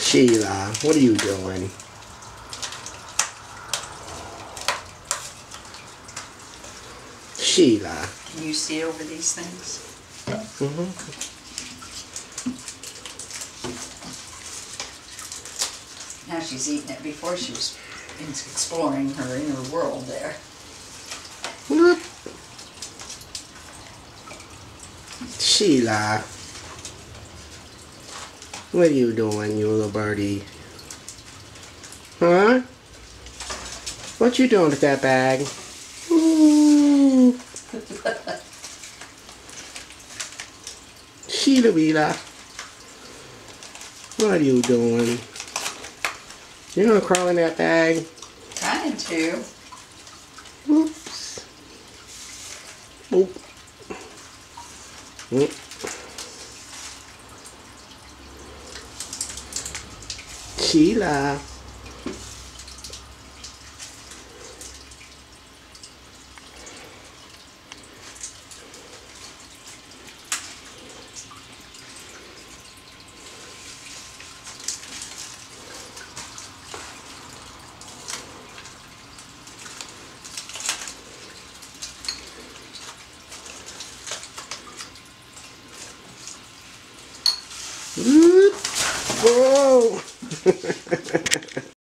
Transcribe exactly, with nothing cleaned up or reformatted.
Sheila, what are you doing? Sheila. Can you see over these things? Mm-hmm. Now she's eating it. Before she was exploring her inner world there. Whoop. Sheila. What are you doing, you little birdie? Huh? What you doing with that bag? Ooh. Sheila Weela. What are you doing? You gonna crawl in that bag? Trying to. Oops. Oop. Oop. Sheila. Whoa!